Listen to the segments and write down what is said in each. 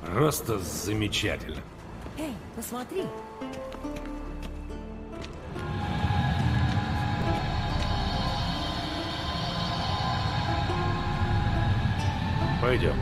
Просто замечательно. Эй, посмотри. Пойдем.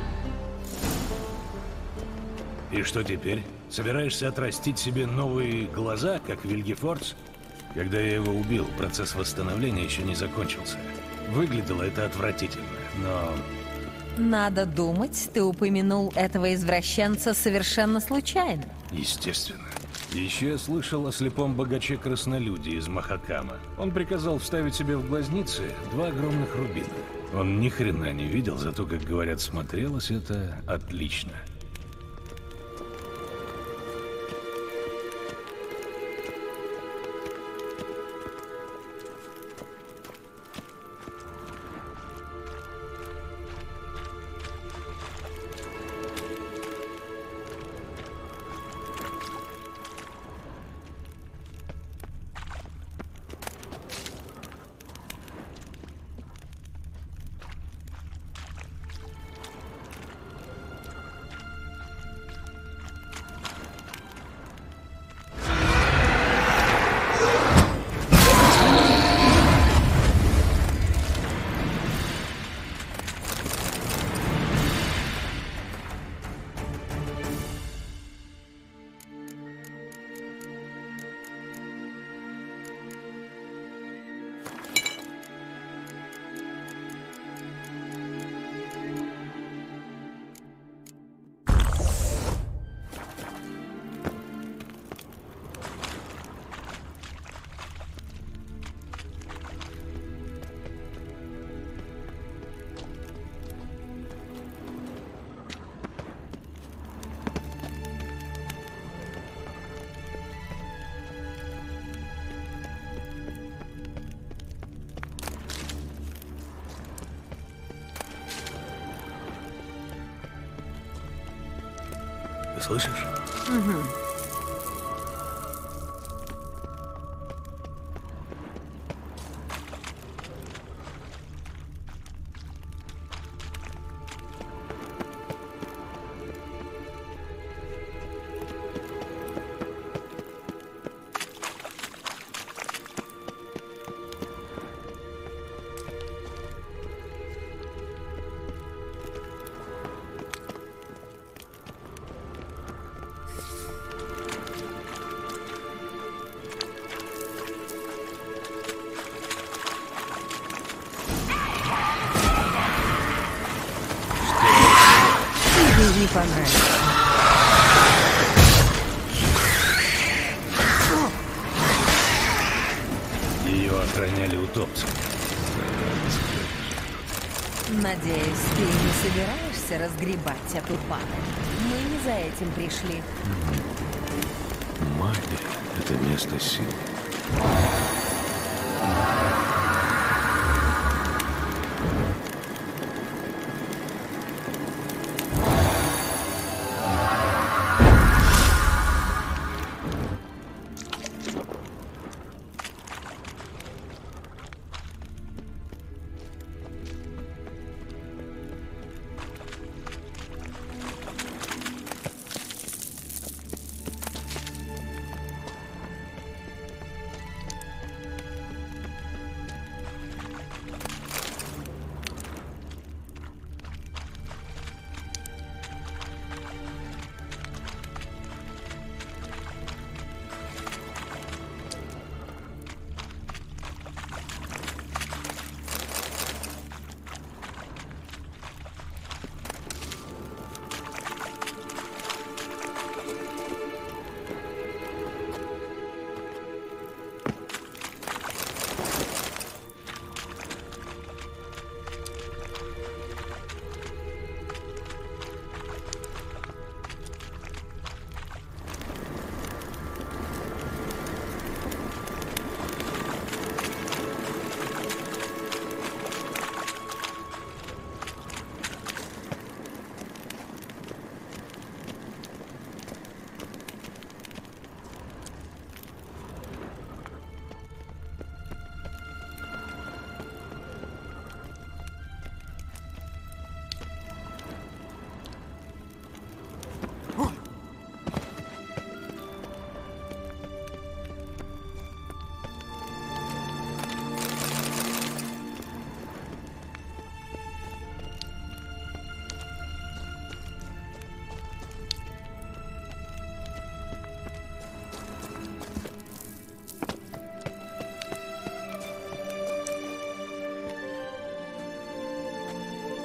И что теперь? Собираешься отрастить себе новые глаза, как Вильгефордс? Когда я его убил, процесс восстановления еще не закончился. Выглядело это отвратительно, но... Надо думать, ты упомянул этого извращенца совершенно случайно. Естественно. Еще я слышал о слепом богаче-краснолюде из Махакама. Он приказал вставить себе в глазницы 2 огромных рубина. Он ни хрена не видел, зато, как говорят, смотрелось это отлично. Ты слышишь? Угу. Не понравилось. Ее охраняли утопцы. Надеюсь, ты не собираешься разгребать эту падаль. Мы не за этим пришли. Магия — это место силы.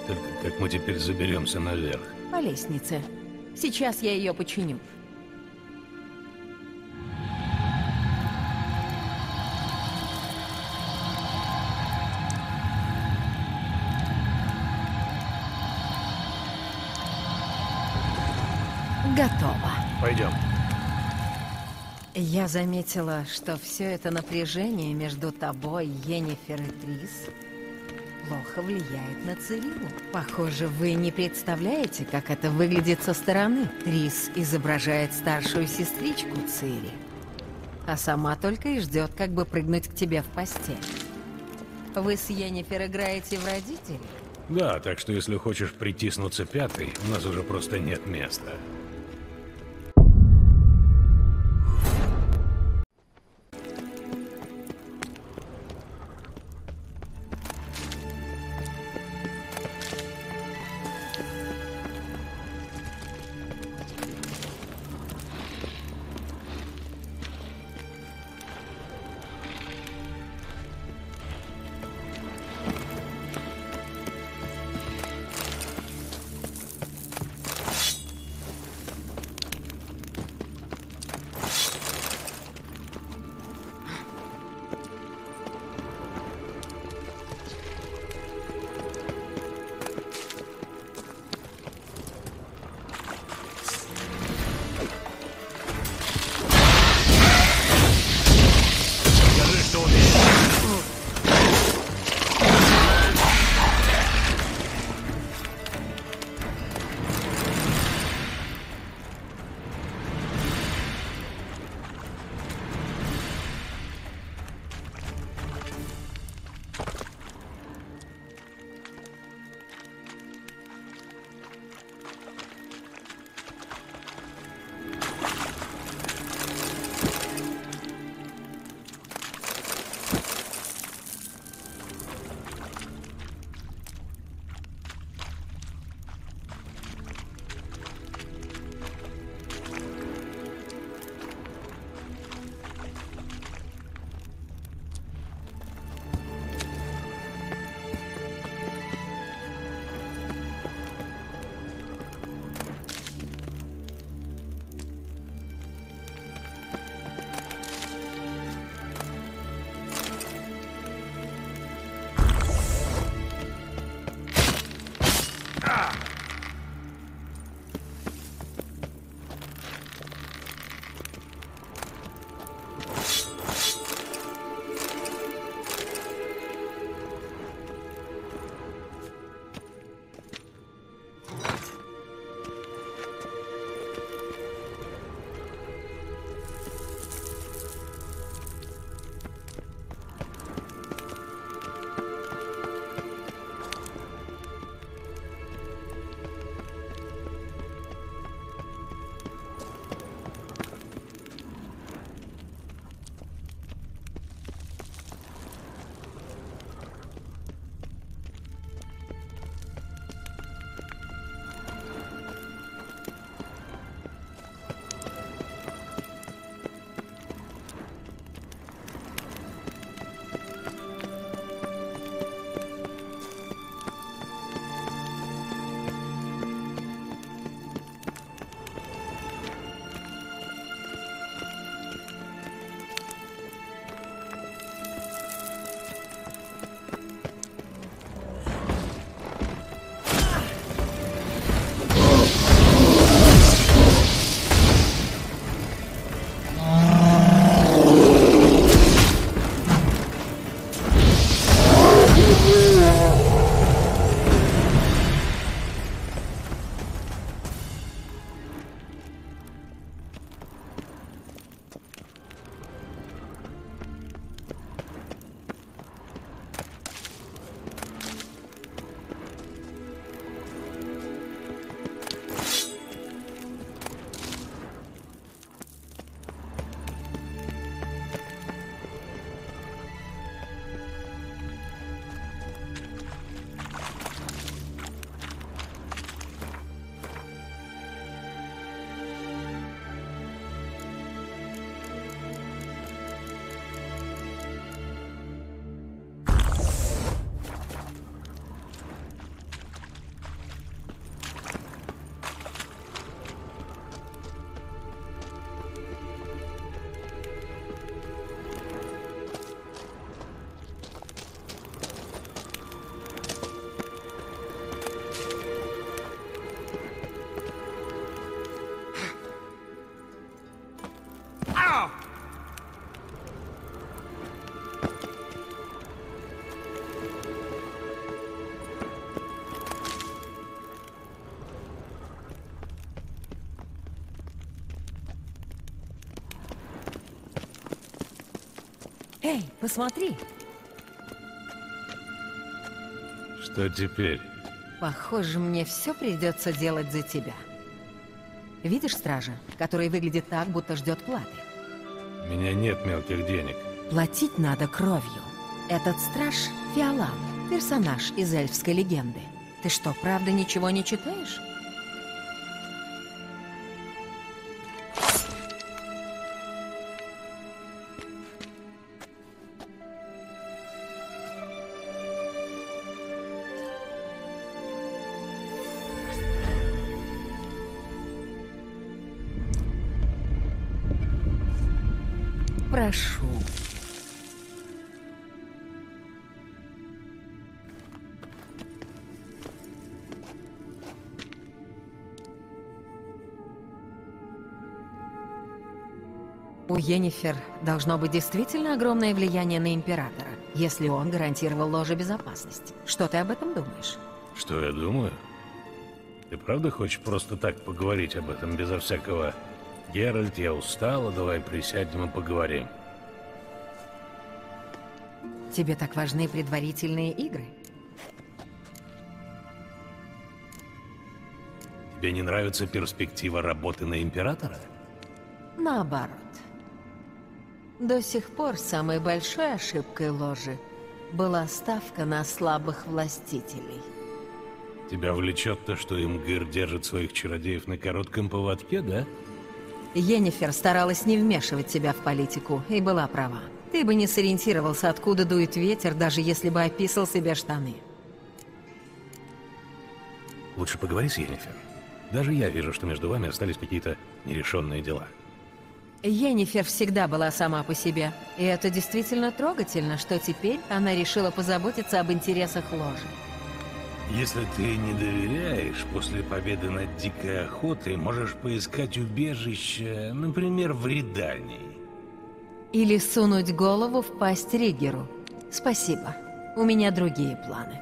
Только как мы теперь заберемся наверх? По лестнице. Сейчас я ее починю. Готово. Пойдем. Я заметила, что все это напряжение между тобой, Йеннифер и Трис плохо влияет на Цириллу. Похоже, вы не представляете, как это выглядит со стороны. Трис изображает старшую сестричку Цири, а сама только и ждет, как бы прыгнуть к тебе в постель. Вы с Йеннифер играете в родителей? Да, так что если хочешь притиснуться пятой, у нас уже просто нет места. Эй, посмотри! Что теперь? Похоже, мне все придется делать за тебя. Видишь стража, который выглядит так, будто ждет платы? У меня нет мелких денег. Платить надо кровью. Этот страж — Фиолан, персонаж из эльфской легенды. Ты что, правда ничего не читаешь? Прошу. У Йеннифер должно быть действительно огромное влияние на Императора, если он гарантировал ложе безопасность. Что ты об этом думаешь? Что я думаю? Ты правда хочешь просто так поговорить об этом, безо всякого «Геральт, я устала, давай присядем и поговорим»? Тебе так важны предварительные игры? Тебе не нравится перспектива работы на Императора? Наоборот. До сих пор самой большой ошибкой ложи была ставка на слабых властителей. Тебя влечет то, что Имгир держит своих чародеев на коротком поводке, да? Йеннифер старалась не вмешивать себя в политику и была права. Ты бы не сориентировался, откуда дует ветер, даже если бы описал себе штаны. Лучше поговори с Йеннифер. Даже я вижу, что между вами остались какие-то нерешенные дела. Йеннифер всегда была сама по себе. И это действительно трогательно, что теперь она решила позаботиться об интересах ложи. Если ты не доверяешь, после победы над дикой охотой можешь поискать убежище, например, в Редании. Или сунуть голову в пасть Ригеру. Спасибо. У меня другие планы.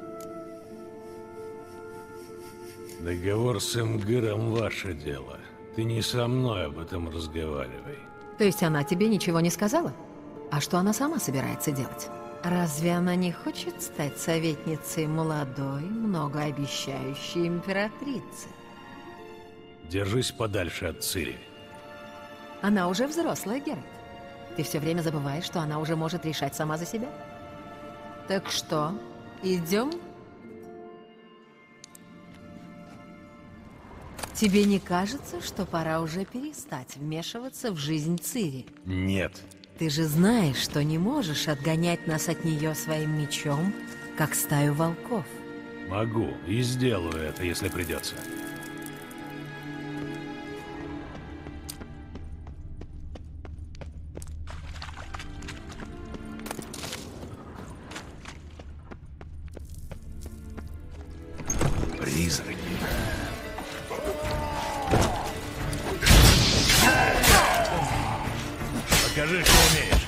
Договор с Имгиром — ваше дело. Ты не со мной об этом разговаривай. То есть она тебе ничего не сказала? А что она сама собирается делать? Разве она не хочет стать советницей молодой, многообещающей императрицы? Держись подальше от Цири. Она уже взрослая, Геральт. Ты все время забываешь, что она уже может решать сама за себя. Так что, идем? Тебе не кажется, что пора уже перестать вмешиваться в жизнь Цири? Нет. Ты же знаешь, что не можешь отгонять нас от нее своим мечом, как стаю волков. Могу и сделаю это, если придется. Призраки. Покажи, что умеешь.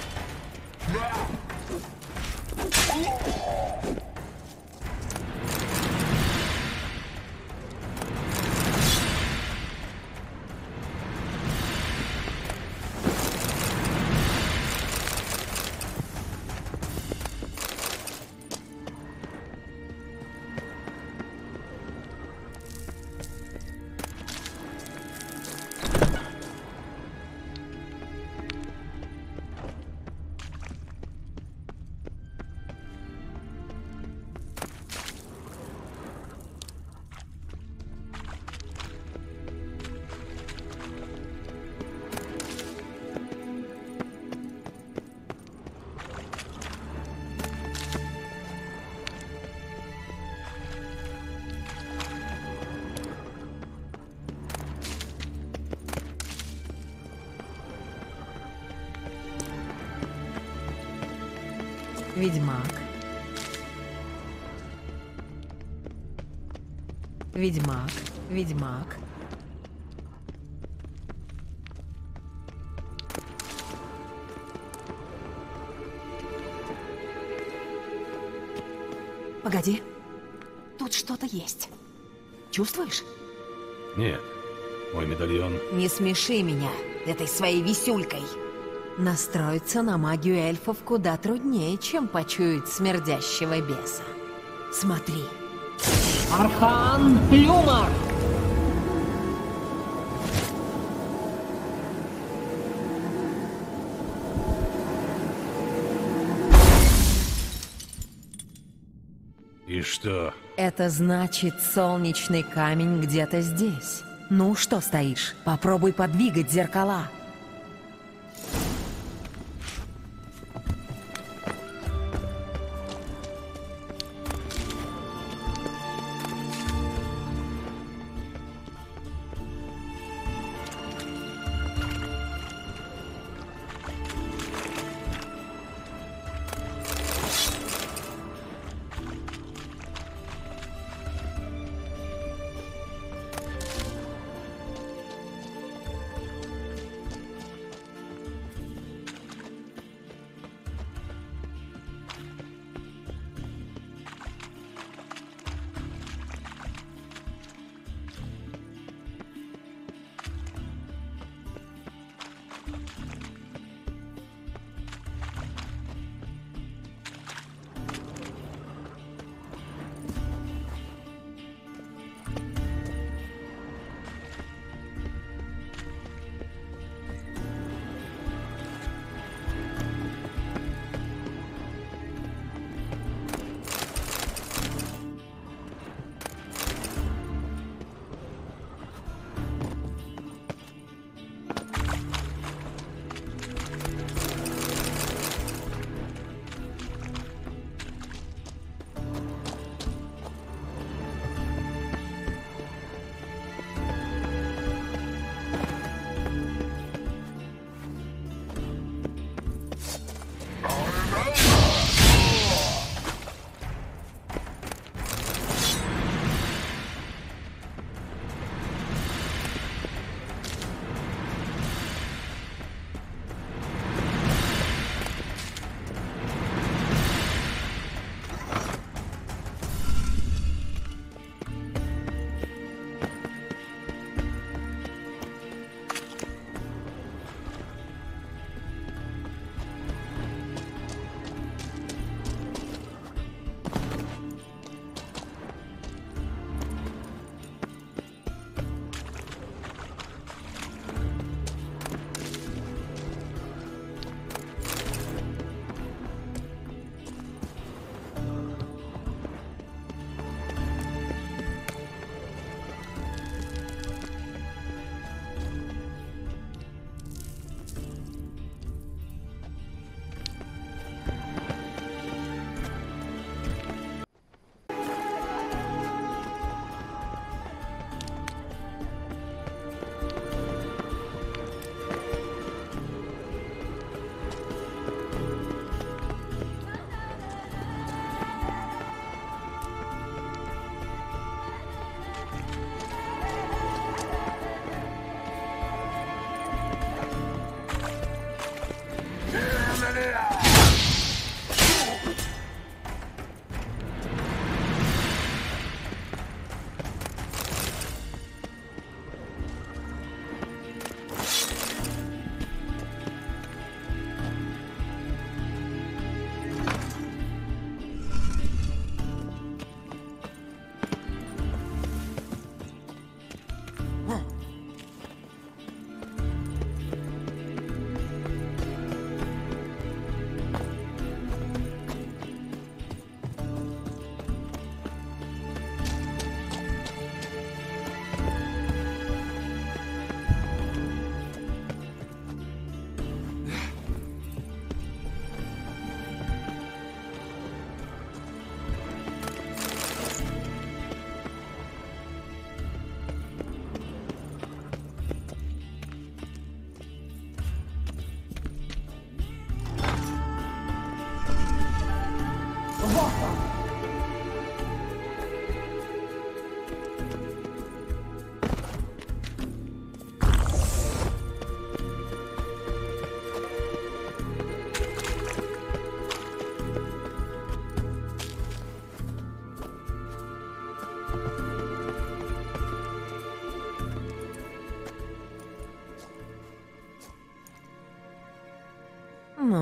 Ведьмак. Ведьмак. Ведьмак. Погоди. Тут что-то есть. Чувствуешь? Нет. Мой медальон. Не смеши меня этой своей висюлькой. Настроиться на магию эльфов куда труднее, чем почуять смердящего беса. Смотри. Архан Люмар! И что? Это значит, солнечный камень где-то здесь. Ну, что стоишь? Попробуй подвигать зеркала.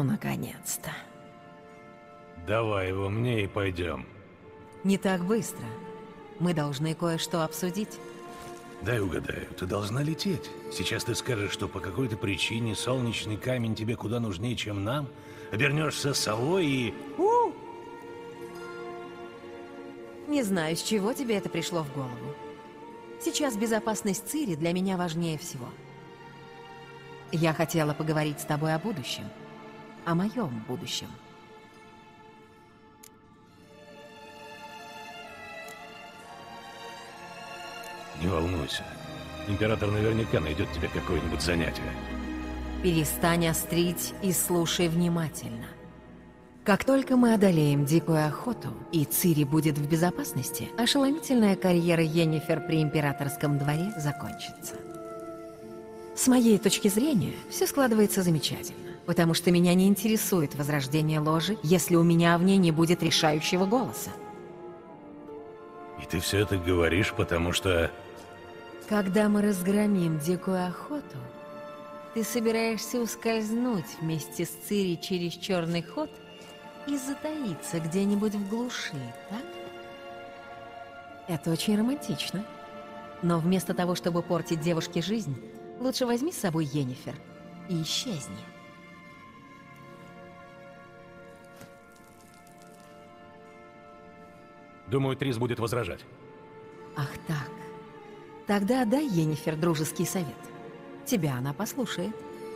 Ну, наконец-то. Давай его мне и пойдем. Не так быстро. Мы должны кое-что обсудить. Дай угадаю, ты должна лететь. Сейчас ты скажешь, что по какой-то причине солнечный камень тебе куда нужнее, чем нам, обернешься совой и... Не знаю, с чего тебе это пришло в голову. Сейчас безопасность Цири для меня важнее всего. Я хотела поговорить с тобой о будущем. О моем будущем. Не волнуйся. Император наверняка найдет тебе какое-нибудь занятие. Перестань острить и слушай внимательно. Как только мы одолеем дикую охоту, и Цири будет в безопасности, ошеломительная карьера Йеннифер при императорском дворе закончится. С моей точки зрения, все складывается замечательно, потому что меня не интересует возрождение ложи, если у меня в ней не будет решающего голоса. И ты все это говоришь, потому что... Когда мы разгромим дикую охоту, ты собираешься ускользнуть вместе с Цири через черный ход и затаиться где-нибудь в глуши, так? Это очень романтично. Но вместо того, чтобы портить девушке жизнь, лучше возьми с собой Йеннифер и исчезни. Думаю, Трис будет возражать. Ах так. Тогда дай Йеннифер дружеский совет. Тебя она послушает.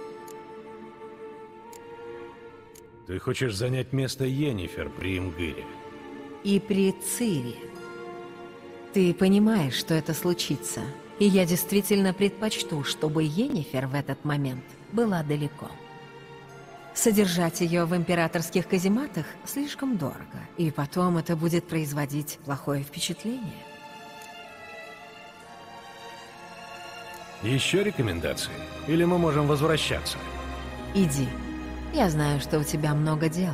Ты хочешь занять место Йеннифер при Имгыре? И при Цири. Ты понимаешь, что это случится, и я действительно предпочту, чтобы Йеннифер в этот момент была далеко. Содержать ее в императорских казематах слишком дорого, и потом это будет производить плохое впечатление. Еще рекомендации? Или мы можем возвращаться? Иди. Я знаю, что у тебя много дел.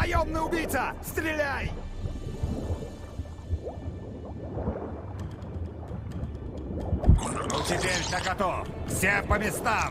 Наемный убийца! Стреляй! Ну теперь-то готов! Все по местам!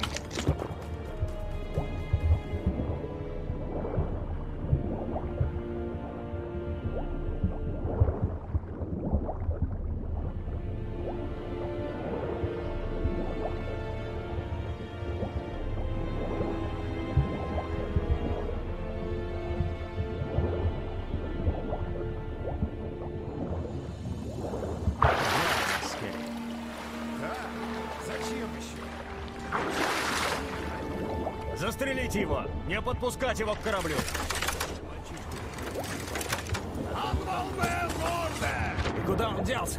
Застрелите его! Не подпускать его к кораблю! И куда он делся?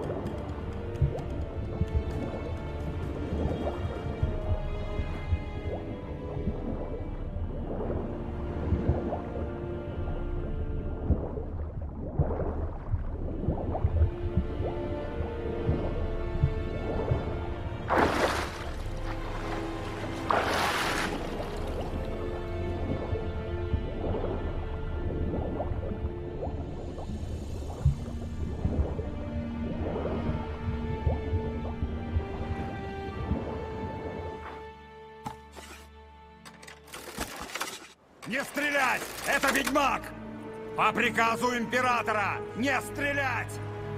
Не стрелять! Это ведьмак! По приказу императора! Не стрелять!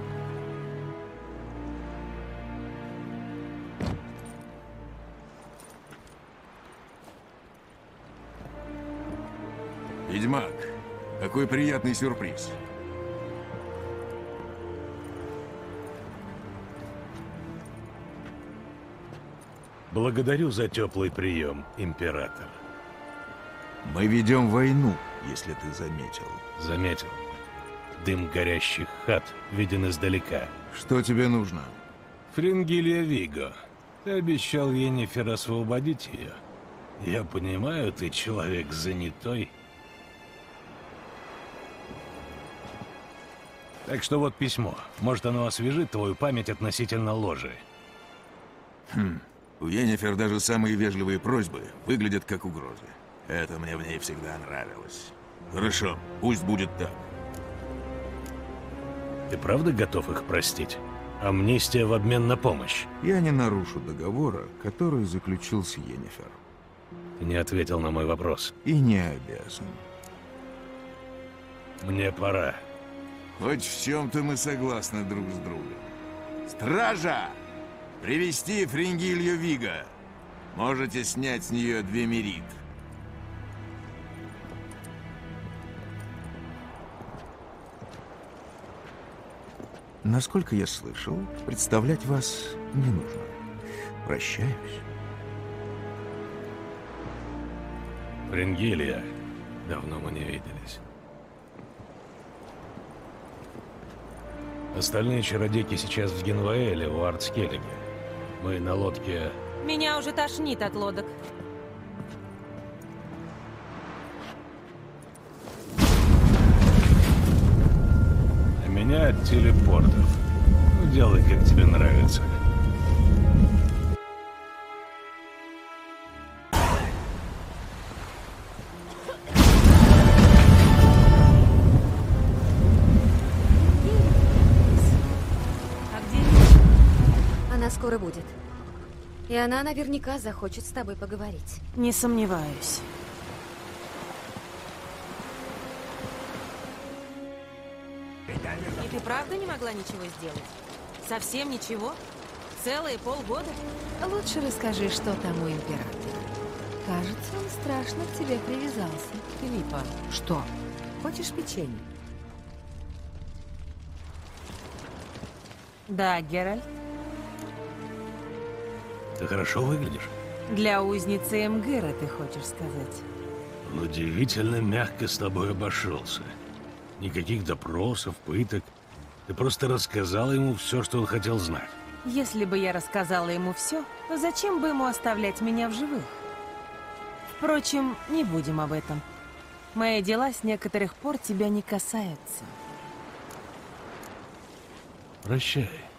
Ведьмак, какой приятный сюрприз. Благодарю за теплый прием, император. Мы ведем войну, если ты заметил. Заметил. Дым горящих хат виден издалека. Что тебе нужно? Фрингилья Виго. Ты обещал Йеннифер освободить ее. Я понимаю, ты человек занятой. Так что вот письмо. Может, оно освежит твою память относительно ложи. У Йеннифер даже самые вежливые просьбы выглядят как угрозы. Это мне в ней всегда нравилось. Хорошо, пусть будет так. Ты правда готов их простить? Амнистия в обмен на помощь. Я не нарушу договора, который заключил с Йеннифер. Ты не ответил на мой вопрос. И не обязан. Мне пора. Хоть в чем-то мы согласны друг с другом. Стража! Привести Фрингилью Виго. Можете снять с нее 2 мерит. Насколько я слышал, представлять вас не нужно. Прощаюсь. Фрингилья. Давно мы не виделись. Остальные чародейки сейчас в Генваэле, у Артскеллиге. Мы на лодке... Меня уже тошнит от лодок. А меня от телепортов. Ну, делай, как тебе нравится. Она скоро будет. И она наверняка захочет с тобой поговорить. Не сомневаюсь. И ты правда не могла ничего сделать? Совсем ничего? Целые полгода? Лучше расскажи, что там у императора. Кажется, он страшно к тебе привязался, Филиппа. Что? Хочешь печенье? Да, Геральт. Ты хорошо выглядишь. Для узницы Эмгыра, ты хочешь сказать? Он удивительно мягко с тобой обошелся. Никаких допросов, пыток. Ты просто рассказала ему все, что он хотел знать. Если бы я рассказала ему все, то зачем бы ему оставлять меня в живых? Впрочем, не будем об этом. Мои дела с некоторых пор тебя не касаются. Прощай.